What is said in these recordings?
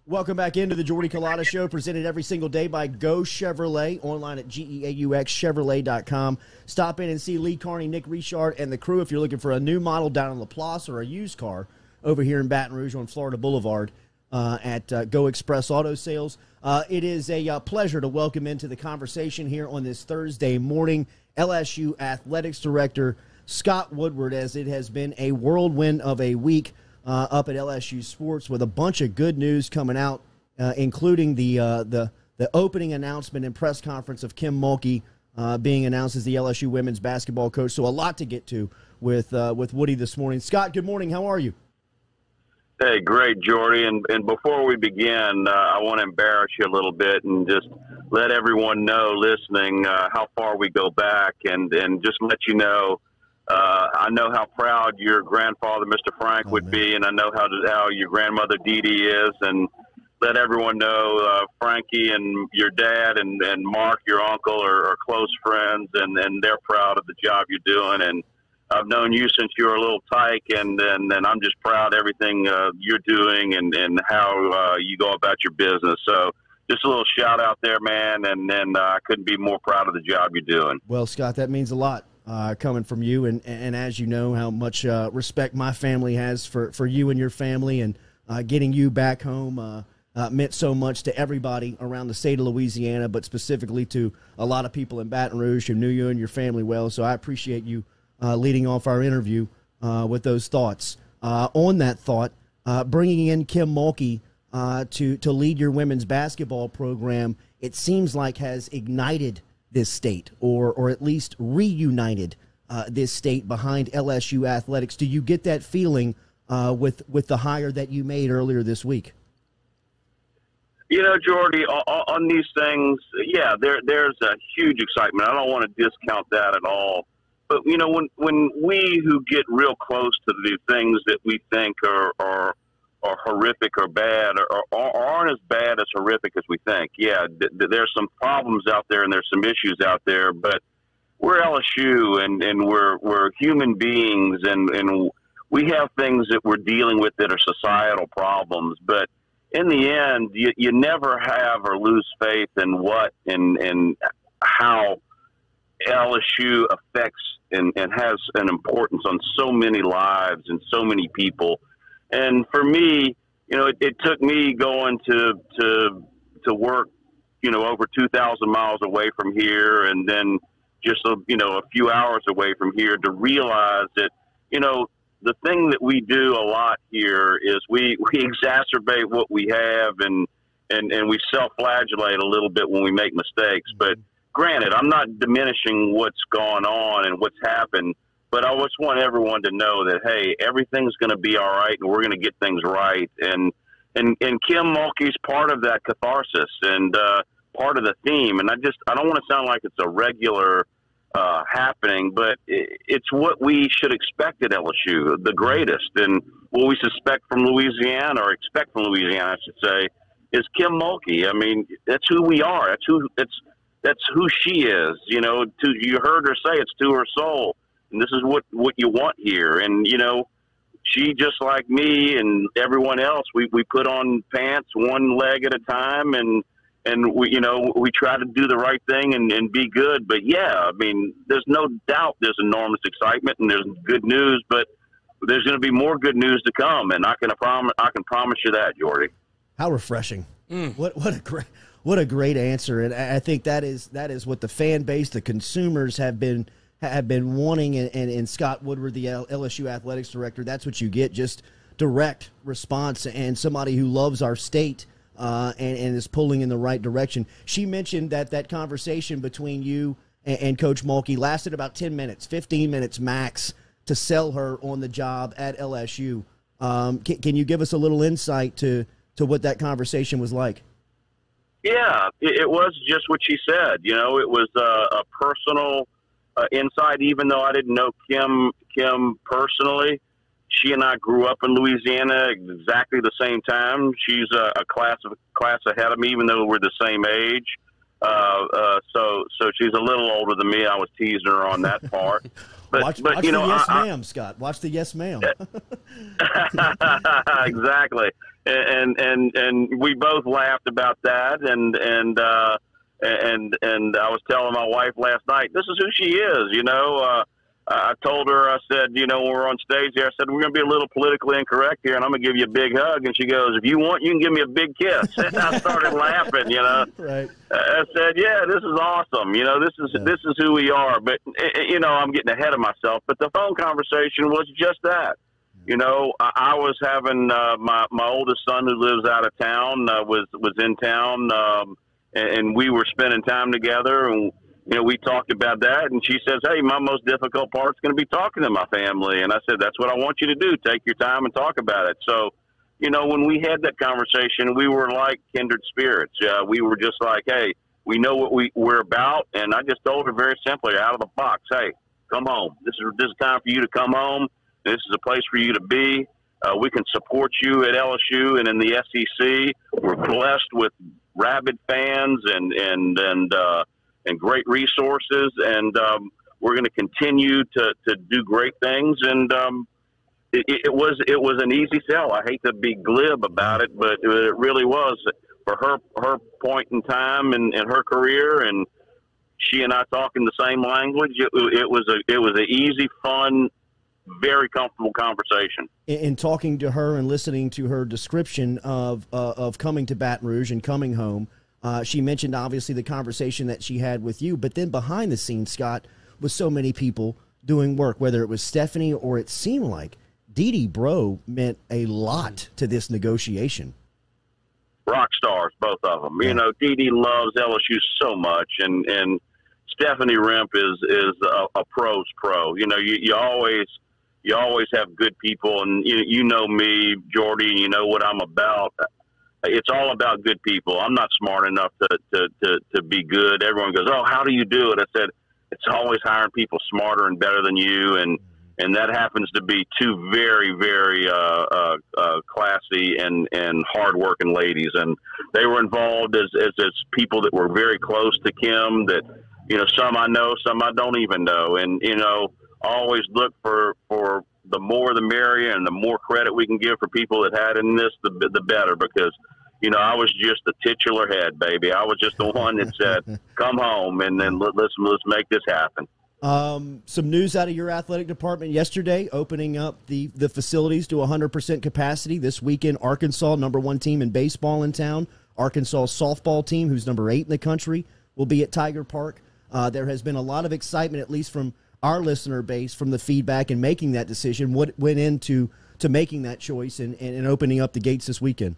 Welcome back into the Jordy Culotta Show, presented every single day by Go Chevrolet, online at GEAUXChevrolet.com. Stop in and see Lee Carney, Nick Richard, and the crew if you're looking for a new model down in LaPlace or a used car over here in Baton Rouge on Florida Boulevard at Go Express Auto Sales. It is a pleasure to welcome into the conversation here on this Thursday morning LSU Athletics Director Scott Woodward, as it has been a whirlwind of a week up at LSU Sports with a bunch of good news coming out, including the opening announcement and press conference of Kim Mulkey being announced as the LSU women's basketball coach. So a lot to get to with Woody this morning. Scott, good morning. How are you? Hey, great, Jordy. And before we begin, I want to embarrass you a little bit and just let everyone know listening how far we go back and just let you know. I know how proud your grandfather, Mr. Frank, would be, and I know how your grandmother, Dee Dee, is. And let everyone know Frankie and your dad and Mark, your uncle, are close friends, and they're proud of the job you're doing. And I've known you since you were a little tyke, and I'm just proud of everything you're doing and how you go about your business. So just a little shout out there, man, and I couldn't be more proud of the job you're doing. Well, Scott, that means a lot. Coming from you, and as you know how much respect my family has for you and your family, and getting you back home meant so much to everybody around the state of Louisiana, but specifically to a lot of people in Baton Rouge who knew you and your family well. So I appreciate you leading off our interview with those thoughts. On that thought, bringing in Kim Mulkey to lead your women's basketball program, it seems like has ignited this state, or at least reunited this state behind LSU athletics. Do you get that feeling with the hire that you made earlier this week? You know, Jordy, on these things, yeah, there's a huge excitement. I don't want to discount that at all. But, you know, when we who get real close to the things that we think are horrific or bad or aren't as bad as horrific as we think. Yeah, there's some problems out there and there's some issues out there, but we're LSU and we're human beings and we have things that we're dealing with that are societal problems. But in the end, you never have or lose faith in what and how LSU affects and has an importance on so many lives and so many people. And for me, you know, it took me going to work, you know, over 2,000 miles away from here, and then just a few hours away from here to realize that, you know, the thing that we do a lot here is we exacerbate what we have and we self-flagellate a little bit when we make mistakes. But granted, I'm not diminishing what's gone on and what's happened. But I just want everyone to know that, hey, everything's going to be all right, and we're going to get things right. And Kim Mulkey's part of that catharsis and part of the theme. And I don't want to sound like it's a regular happening, but it's what we should expect at LSU, the greatest. And what we suspect from Louisiana, or expect from Louisiana, I should say, is Kim Mulkey. I mean, that's who we are. That's who she is. You know, you heard her say it's to her soul. And this is what you want here. And, you know, she, just like me and everyone else, we put on pants one leg at a time and we try to do the right thing and be good. But, yeah, I mean, there's no doubt there's enormous excitement and there's good news, but there's going to be more good news to come. And I can promise you that, Jordy. How refreshing. What a great answer. And I think that is what the fan base, the consumers have been wanting, and Scott Woodward, the LSU athletics director, that's what you get, just direct response and somebody who loves our state and is pulling in the right direction. She mentioned that conversation between you and Coach Mulkey lasted about 10 minutes, 15 minutes max to sell her on the job at LSU. Can you give us a little insight to what that conversation was like? Yeah, it was just what she said. You know, it was a personal insight, even though I didn't know Kim personally. She and I grew up in Louisiana exactly the same time. She's a class ahead of me, even though we're the same age. So she's a little older than me. I was teasing her on that part. Watch the yes ma'am, Scott. Watch the yes ma'am. Exactly. And we both laughed about that, and I was telling my wife last night, this is who she is. I told her, I said, when we're on stage there, I said, we're going to be a little politically incorrect here, and I'm going to give you a big hug. And she goes, if you want, you can give me a big kiss. And I started laughing, Right. I said, yeah, this is awesome. This is who we are. But, I'm getting ahead of myself. But the phone conversation was just that. I was having my oldest son who lives out of town was in town, and we were spending time together, and we talked about that, and she says, hey, my most difficult part's going to be talking to my family. And I said, that's what I want you to do. Take your time and talk about it. So, when we had that conversation, we were like kindred spirits. We were just like, hey, we know what we're about. And I just told her very simply out of the box, hey, come home. This is time for you to come home. This is a place for you to be. We can support you at LSU and in the SEC. We're blessed with rabid fans and great resources, and we're going to continue to do great things. And it was an easy sell. I hate to be glib about it, but it really was for her point in time in her career, and she and I talking the same language. It was an easy, fun, very comfortable conversation. In talking to her and listening to her description of coming to Baton Rouge and coming home, she mentioned, obviously, the conversation that she had with you, but then behind the scenes, Scott, with so many people doing work, whether it was Stephanie or it seemed like Dee Bro meant a lot to this negotiation. Rock stars, both of them. Yeah. Dee loves LSU so much, and Stephanie Remp is a pro's pro. You always have good people, and you know me, Jordy, and you know what I'm about. It's all about good people. I'm not smart enough to be good. Everyone goes, oh, how do you do it? I said, it's always hiring people smarter and better than you. And that happens to be two very, very classy and hardworking ladies. And they were involved as people that were very close to Kim that, some I know, some I don't even know. And, always look for the more the merrier, and the more credit we can give for people that had in this, the better, because I was just the titular head, baby. I was just the one that said, come home, and then let's make this happen. Some news out of your athletic department yesterday, opening up the facilities to 100% capacity this weekend. Arkansas, #1 team in baseball in town. Arkansas softball team, who's #8 in the country, will be at Tiger Park. There has been a lot of excitement, at least from our listener base, from the feedback and making that decision. What went into making that choice and opening up the gates this weekend?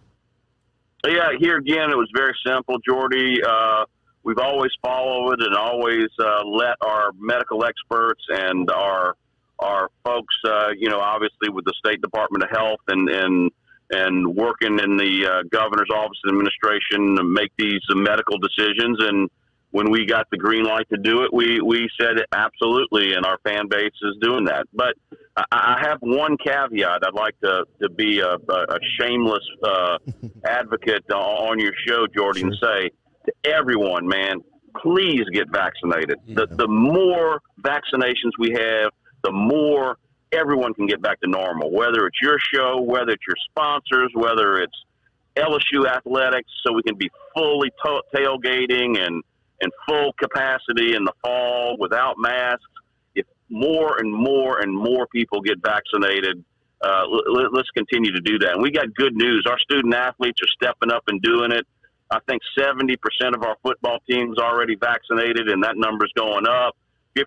Yeah, here again, it was very simple, Jordy. We've always followed and always let our medical experts and our folks, obviously with the State Department of Health and working in the governor's office and administration, make these medical decisions. And when we got the green light to do it, we said absolutely, and our fan base is doing that. But I have one caveat. I'd like to be a shameless advocate on your show, Jordy, and say to everyone, man, please get vaccinated. The more vaccinations we have, the more everyone can get back to normal, whether it's your show, whether it's your sponsors, whether it's LSU athletics, so we can be fully tailgating and full capacity in the fall without masks. If more and more and more people get vaccinated, let's continue to do that. And we got good news. Our student athletes are stepping up and doing it. I think 70% of our football team's already vaccinated, and that number's going up.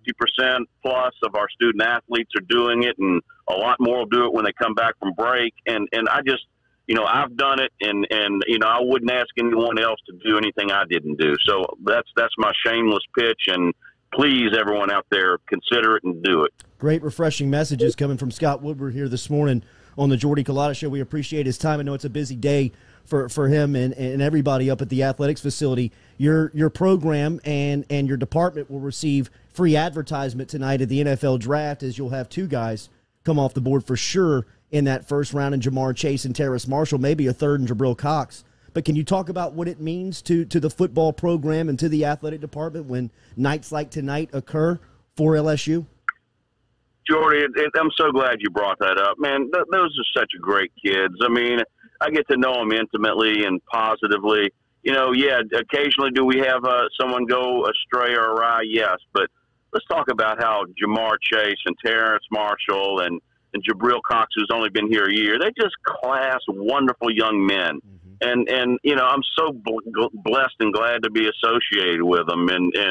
50% plus of our student athletes are doing it, and a lot more will do it when they come back from break. And I just, I've done it, and I wouldn't ask anyone else to do anything I didn't do. So that's my shameless pitch, and please, everyone out there, consider it and do it. Great, refreshing messages coming from Scott Woodward here this morning on the Jordy Culotta Show. We appreciate his time. I know it's a busy day for him and everybody up at the athletics facility. Your program and your department will receive free advertisement tonight at the NFL Draft, as you'll have two guys come off the board for sure in that first round, in Jamar Chase and Terrace Marshall, maybe a third in Jabril Cox. But can you talk about what it means to the football program and to the athletic department when nights like tonight occur for LSU? Jordy, I'm so glad you brought that up, man. Those are such great kids. I mean, I get to know them intimately and positively. You know, yeah, occasionally do we have someone go astray or awry? Yes, but let's talk about how Jamar Chase and Terrence Marshall and Jabril Cox, who's only been here a year, they're just class, wonderful young men. Mm-hmm. And you know, I'm so blessed and glad to be associated with them.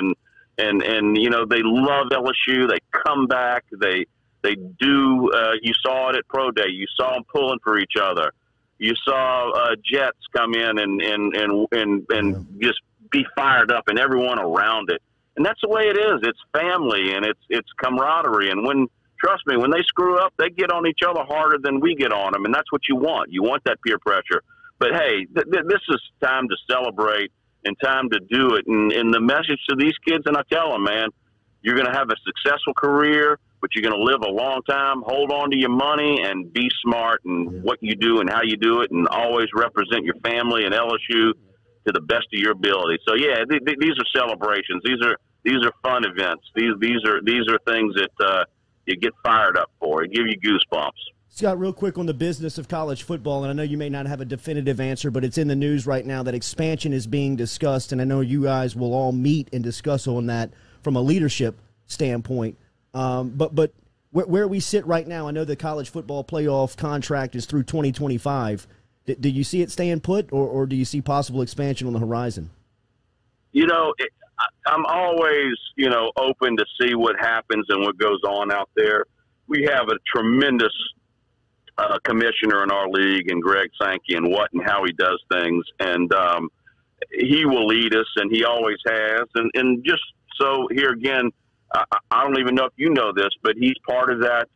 And you know, they love LSU. They come back. They do. You saw it at Pro Day. You saw them pulling for each other. You saw Jets come in and just be fired up, and everyone around it. And that's the way it is. It's family and it's camaraderie. And trust me, when they screw up, they get on each other harder than we get on them, and that's what you want. You want that peer pressure. But hey, this is time to celebrate and time to do it. And the message to these kids, and I tell them, man, you're going to have a successful career, but you're going to live a long time. Hold on to your money and be smart in what you do and how you do it, and always represent your family and LSU to the best of your ability. So yeah, these are celebrations. These are fun events. These are things that you get fired up for. It give you goosebumps. Scott, real quick on the business of college football, and I know you may not have a definitive answer, but it's in the news right now that expansion is being discussed, and I know you guys will all meet and discuss on that from a leadership standpoint. But where we sit right now, I know the college football playoff contract is through 2025. Do you see it staying put, or do you see possible expansion on the horizon? You know, I'm always, you know, open to see what happens and what goes on out there. We have a tremendous commissioner in our league, and Greg Sankey, and how he does things. And he will lead us, and he always has. And just so here again, I don't even know if you know this, but he's part of that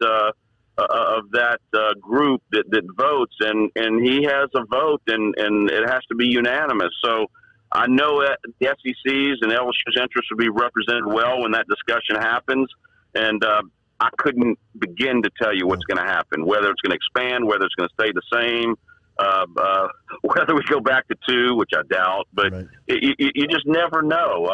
group that votes, and he has a vote, and it has to be unanimous. So I know that the SEC's and LSU's interests will be represented well when that discussion happens, and I couldn't begin to tell you what's going to happen, whether it's going to expand, whether it's going to stay the same, whether we go back to 2, which I doubt, but right. You just never know.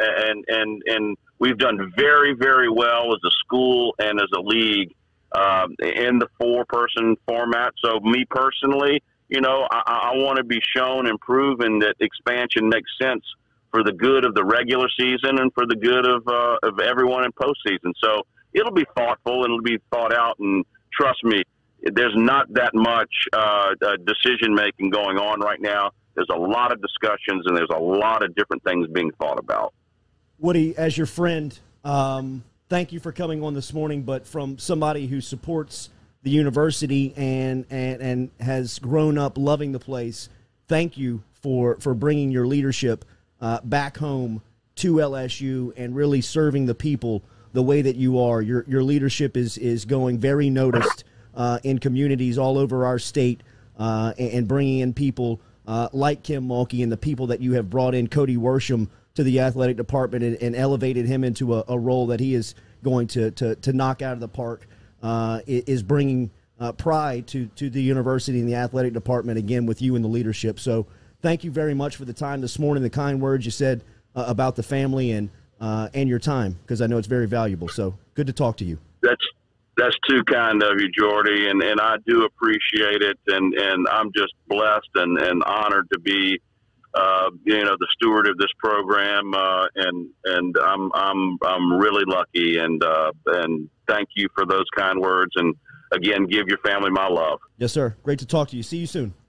And we've done very, very well as a school and as a league in the 4-person format. So me personally, you know, I want to be shown and proven that expansion makes sense for the good of the regular season and for the good of everyone in postseason. So it'll be thoughtful and it'll be thought out. And trust me, there's not that much decision making going on right now. There's a lot of discussions and there's a lot of different things being thought about. Woody, as your friend, thank you for coming on this morning. But from somebody who supports the university and has grown up loving the place, thank you for bringing your leadership back home to LSU and really serving the people the way that you are. Your leadership is going very noticed in communities all over our state, and bringing in people like Kim Mulkey and the people that you have brought in, Cody Worsham, to the athletic department and elevated him into a role that he is going to knock out of the park, is bringing pride to the university and the athletic department, again, with you in the leadership. So thank you very much for the time this morning, the kind words you said about the family and your time, because I know it's very valuable. So good to talk to you. That's too kind of you, Jordy, and I do appreciate it, and I'm just blessed and honored to be the steward of this program, and I'm really lucky, and thank you for those kind words, and again, give your family my love. Yes, sir. Great to talk to you. See you soon.